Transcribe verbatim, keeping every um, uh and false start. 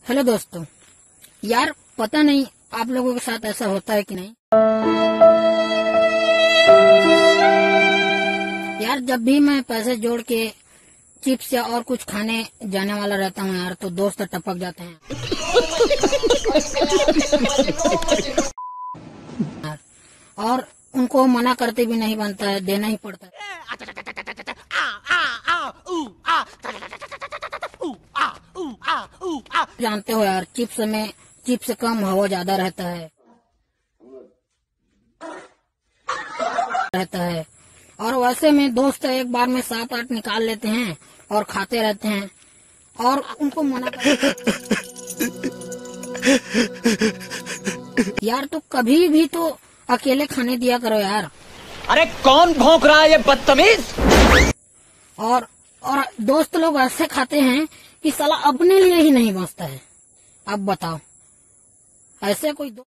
Hello दोस्तों, यार पता नहीं आप लोगों के साथ ऐसा होता है कि नहीं। यार जब भी मैं पैसे जोड़ के चिप्स या और कुछ खाने जाने वाला रहता हूँ यार, तो दोस्त टपक जाते हैं यार, और उनको मना करते भी नहीं बनता है, देना ही पड़ता है। जानते हो यार, चिप्स में चिप्स कम हवा ज्यादा रहता है रहता है और वैसे में दोस्त एक बार में सात आठ निकाल लेते हैं और खाते रहते हैं और उनको मना कर यार, तो कभी भी तो अकेले खाने दिया करो यार। अरे कौन भौंक रहा है ये बदतमीज। और और दोस्त लोग ऐसे खाते हैं कि साला अपने लिए ही नहीं बचता है। अब बताओ, ऐसे कोई